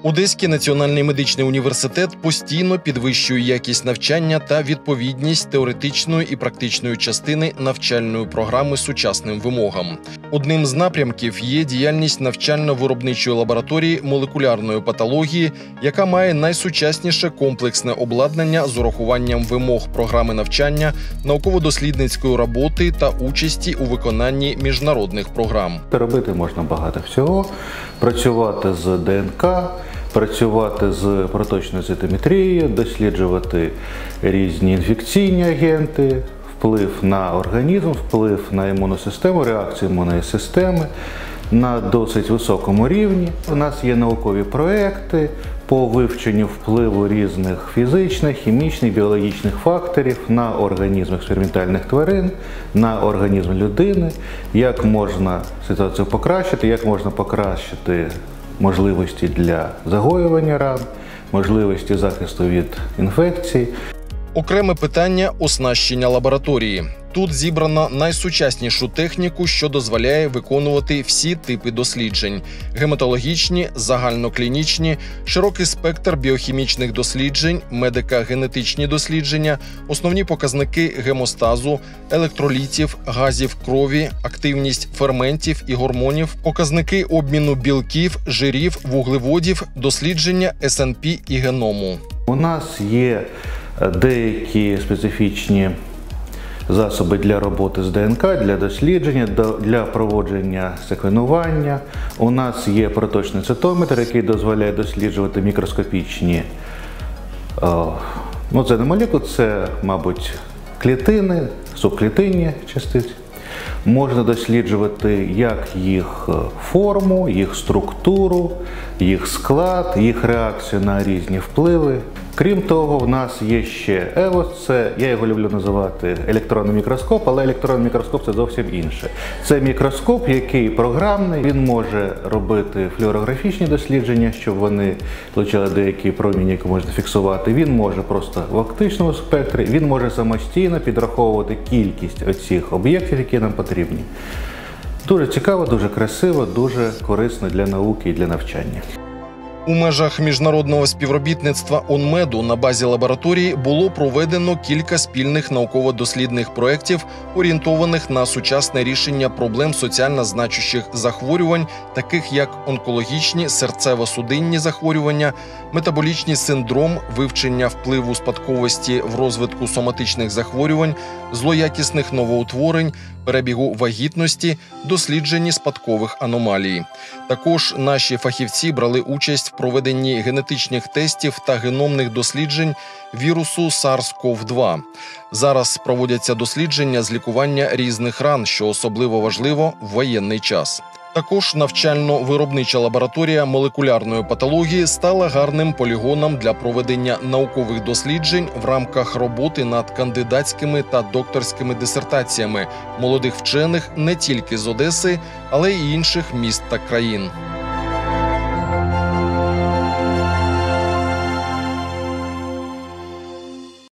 Одеський національний медичний університет постійно підвищує якість навчання та відповідність теоретичної і практичної частини навчальної програми сучасним вимогам. Одним з напрямків є діяльність навчально-виробничої лабораторії молекулярної патології, яка має найсучасніше комплексне обладнання з урахуванням вимог програми навчання, науково-дослідницької роботи та участі у виконанні міжнародних програм. Робити можна багато всього, працювати з ДНК, працювати з проточною цитометрією, досліджувати різні інфекційні агенти, вплив на організм, вплив на імунну систему, реакцію імунної системи на досить високому рівні. У нас є наукові проекти по вивченню впливу різних фізичних, хімічних, біологічних факторів на організм експериментальних тварин, на організм людини, як можна ситуацію покращити, як можна покращити можливості для загоювання ран, можливості захисту від інфекцій. Окреме питання – оснащення лабораторії. Тут зібрано найсучаснішу техніку, що дозволяє виконувати всі типи досліджень – гематологічні, загальноклінічні, широкий спектр біохімічних досліджень, медико-генетичні дослідження, основні показники гемостазу, електролітів, газів крові, активність ферментів і гормонів, показники обміну білків, жирів, вуглеводів, дослідження СНП і геному. У нас є деякі специфічні засоби для роботи з ДНК, для дослідження, для проводження секвенування. У нас є проточний цитометр, який дозволяє досліджувати мікроскопічні, це не молекули, це, мабуть, клітини, субклітинні частиці. Можна досліджувати як їх форму, їх структуру, їх склад, їх реакцію на різні впливи. Крім того, в нас є ще ЕВОС, це, я його люблю називати електронний мікроскоп, але електронний мікроскоп – це зовсім інше. Це мікроскоп, який програмний, він може робити флюорографічні дослідження, щоб вони отримали деякі промені, які можна фіксувати. Він може просто в оптичному спектрі, він може самостійно підраховувати кількість оцих об'єктів, які нам потрібні. Дуже цікаво, дуже красиво, дуже корисно для науки і для навчання. У межах міжнародного співробітництва ОНМЕДу на базі лабораторії було проведено кілька спільних науково-дослідних проєктів, орієнтованих на сучасне рішення проблем соціально значущих захворювань, таких як онкологічні, серцево-судинні захворювання, метаболічний синдром, вивчення впливу спадковості в розвитку соматичних захворювань, злоякісних новоутворень, перебігу вагітності, дослідженні спадкових аномалій. Також наші фахівці брали участь в проведенні генетичних тестів та геномних досліджень вірусу SARS-CoV-2. Зараз проводяться дослідження з лікування різних ран, що особливо важливо в воєнний час. Також навчально-виробнича лабораторія молекулярної патології стала гарним полігоном для проведення наукових досліджень в рамках роботи над кандидатськими та докторськими дисертаціями молодих вчених не тільки з Одеси, але й інших міст та країн.